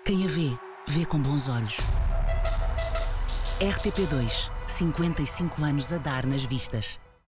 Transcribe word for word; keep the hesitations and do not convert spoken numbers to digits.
Quem a vê, vê com bons olhos. R T P dois, cinquenta e cinco anos a dar nas vistas.